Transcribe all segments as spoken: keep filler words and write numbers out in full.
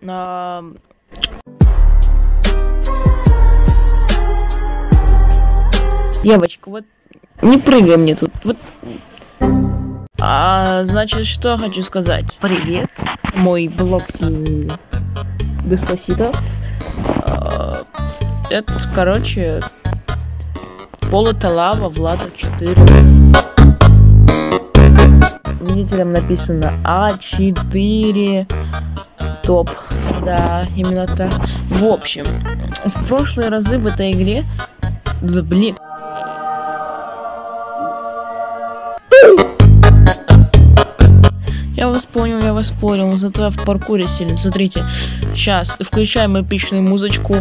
А... Девочка, вот не прыгай мне тут. Вот. А, значит, что хочу сказать. Привет, мой блог Деспасито. А, это, короче, Пол это лава, Влада четыре. Видите, там написано А четыре топ. Да, именно так. В общем, в прошлые разы в этой игре... Да, блин. Я вас понял, я вас понял. Зато я в паркуре сильно. Смотрите, сейчас включаем эпичную музычку.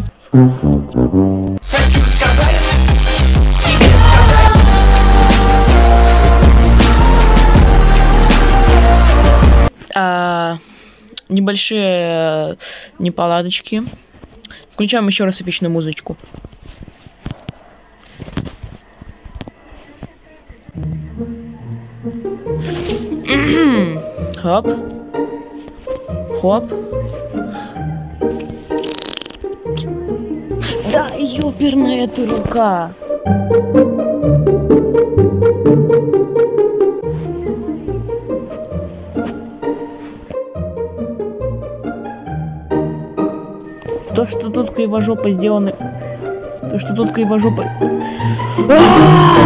Хочу сказать, тебе сказать. А, небольшие неполадочки. Включаем еще раз эпичную музычку. Хоп. Хоп. Да, ёперная ты рука. То, что тут кривожопо сделано... То, что тут кривожопо...